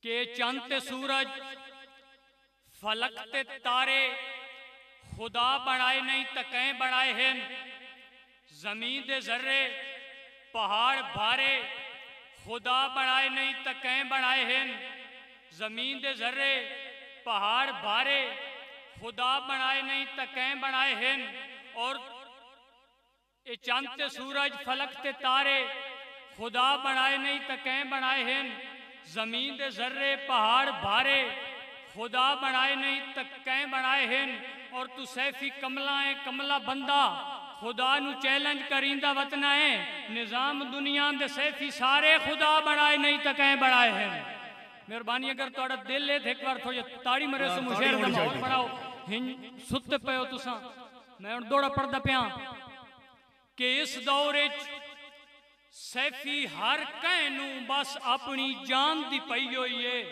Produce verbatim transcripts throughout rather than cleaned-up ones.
کہ چاند تے سورج فلک تے تارے خدا بنائے نہیں تکیں بنائے ہیں، زمین دے ذرے پہاڑ بھارے خدا بنائے نہیں تکیں بنائے ہیں، زمین دے ذرے پہاڑ بھارے خدا بنائے نہیں تکیں بنائے ہیں، اور اے چاند تے سورج فلک تے تارے خدا بنائے نہیں تکیں بنائے ہیں، زمین دے ذرے پہاڑ بھارے خدا بنائے نہیں تکیں بنائے ہیں، اور تو سیفی کملہ ہے کملہ بندہ خدا نو چیلنج کریندہ وطنہ ہے، نظام دنیا دے سیفی سارے خدا بنائے نہیں تکیں بنائے ہیں۔ مہربانی اگر توڑا دل لے تھے ایک بار تھوڑا تاڑی مرے سے مشہر دا ماحول پڑھاؤ، ہن ستے پہ ہو تساں میں ان دوڑا پڑھدا پیاں کہ اس دورے سیفی ہر کہنوں بس اپنی جان دی پئی ہوئی ہے،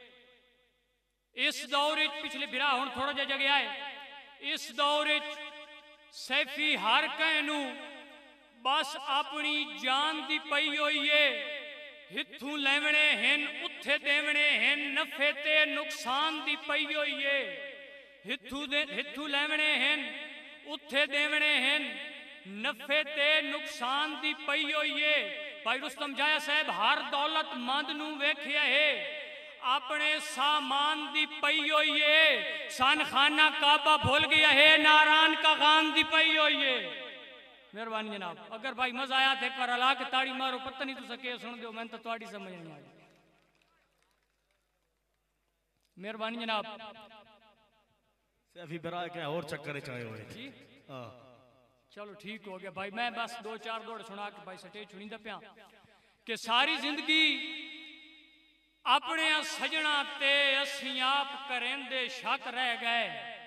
اس دورے پچھلے بھرا ہون تھوڑا جا جگہ آئے، اس دورے سیفی ہر کہنوں بس اپنی جان دی پئی ہوئی ہے، ہتھوں لیونے ہن اتھے دیونے ہن نفے تے نقصان دی پئی ہوئی ہے، ہتھوں لیونے ہن اتھے دیونے ہن نفے تے نقصان دی پئی ہوئی ہے۔ بھائی رستم جایا صاحب ہر دولت مند نو ویکھیا ہے اپنے سامان دی پئی ہوئی ہے، سان خانہ کعبہ بھول گیا ہے ناران کا غان دی پئی ہوئی ہے۔ مہربانی جناب اگر بھائی مزہ آیا تھے ایک بار اللہ کے تاڑی مارو، پتہ نہیں تو سکے سن دیو میں تو تواڑی سمجھ نہیں آئی۔ مہربانی جناب سیفی برائے کہ اور چکرے چاہے ہوئے جی چلو ٹھیک ہو گیا بھائی، میں بس دو چار دوڑ سنا کے بھائی سٹیج چھڑیں دا پیاں کہ ساری زندگی اپنے سجنا تے اسیں آپ کریں دے شک رہ گئے،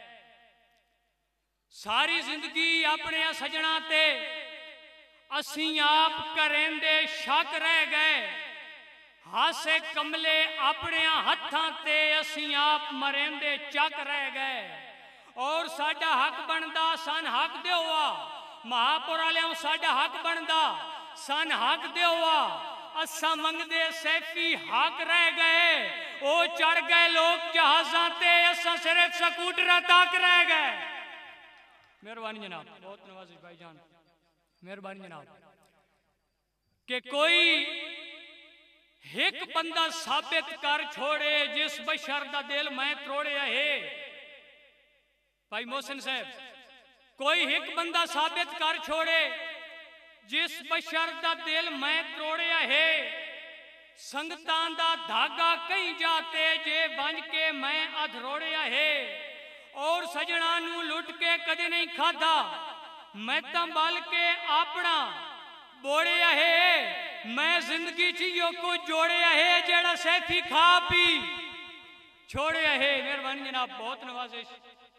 ساری زندگی اپنے سجنا تے اسیں آپ کریں دے شک رہ گئے، ہاسے کملے اپنے ہتھاں تے اسیں آپ مریں دے چک رہ گئے، اور ساڈا حق بندا سان حق دے ہوا مہاپور آلیاں ساڈا حق بندا سان حق دے ہوا، اسا منگ دے سیفی حق رہ گئے، او چڑھ گئے لوگ جہازاں تے اسا صرف سکوٹر تک رہ گئے۔ مہربانی جناب بہت نوازش بھائی جان، مہربانی جناب کہ کوئی ایک بندہ ثابت کر چھوڑے جس بشر دا دل میں تروڑے ہے، بھائی محسن صاحب کوئی ایک بندہ ثابت کر چھوڑے جس بشر دا دل میں تروڑیا ہے، سنگتان دا دھاگا کہیں جاتے جے بنج کے میں ادھروڑیا ہے، اور سجنانو لٹ کے کدے نہیں کھادا میں تنبال کے اپنا بوڑیا ہے، میں زندگی چیزوں کو جوڑیا ہے جیڑا سیفی کھا پی چھوڑیا ہے۔ مہربانی جناب بہت نوازش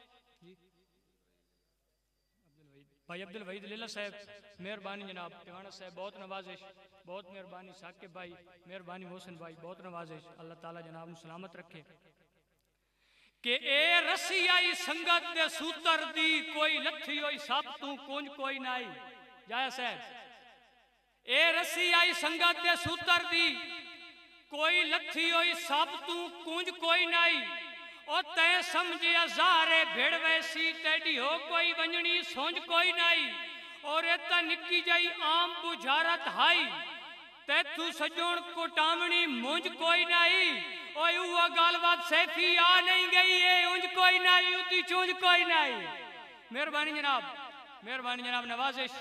بھائی عبدالوحید لیلہ صاحب، مہربانی جناب دیوانہ صاحب بہت نوازش بہت مہربانی، ثاقب بھائی مہربانی، محسن بھائی بہت نوازش، اللہ تعالیٰ جناب نے سلامت رکھے کہ اے رسی آئی سنگت دے سوتر دی کوئی لتھی ہوئی سب تو کونج کوئی نائی، جایا صاحب اے رسی آئی سنگت دے سوتر دی کوئی لتھی ہوئی سب تو کونج کوئی نائی، او تے سمجھے ازارے بھیڑ ویسی تیڈی ہو کوئی ونجنی سونج کوئی نائی، اور ایتا نکی جائی آم بجھارت ہائی تے تو سجون کوٹامنی مونج کوئی نائی، اوہ اوہ گالوات سیفی آ نہیں گئی ہے انج کوئی نائی اتی چونج کوئی نائی۔ مہربانی جناب مہربانی جناب نوازش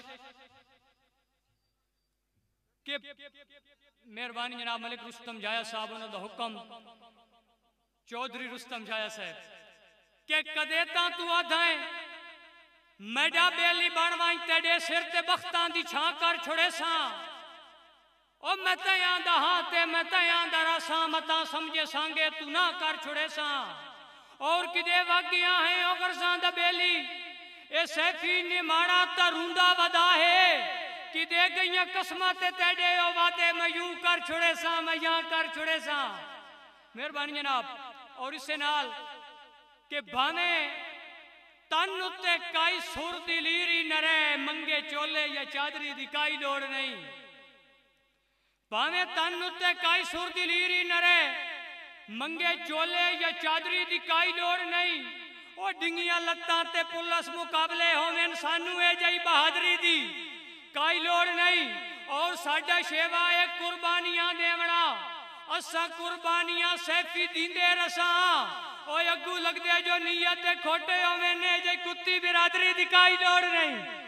کہ مہربانی جناب ملک رستم جایا صاحب انہوں دا حکم چودھری رستم جایا صاحب کہ کدیتا تو آدھائیں میڈا بیلی بانوائیں تیڑے سر تے بختان دی چھان کر چھوڑے ساں، او میں تیاں دا ہاتے میں تیاں دا راساں متاں سمجھے سانگے تو نہ کر چھوڑے ساں، اور کدے وگیاں ہیں او غرزاں دا بیلی اے سیفی نماڑا تا روندہ ودا ہے، کدے گئیاں قسمت تیڑے او وادے میں یوں کر چھوڑے ساں میں یہاں کر چھوڑے ساں۔ مہربانی جناب اور اس سے نال کہ بھانے تن اتے کائی سور دی لیری نرے منگے چولے یا چادری دی کائی لوڑ نہیں، بھانے تن اتے کائی سور دی لیری نرے منگے چولے یا چادری دی کائی لوڑ نہیں او ڈنگیاں لتاں تے پولیس مقابلے ہوویں سانو اے جئی بہادری دی کائی لوڑ نہیں اور ساڈا شیوا ہے قربانیاں دیونا اساں قربانیاں سیفی دیندے رساں او اگو لگ دے جو نیت کھوٹے ہوویں نے جئی کتی برادری دی کائی لوڑ نہیں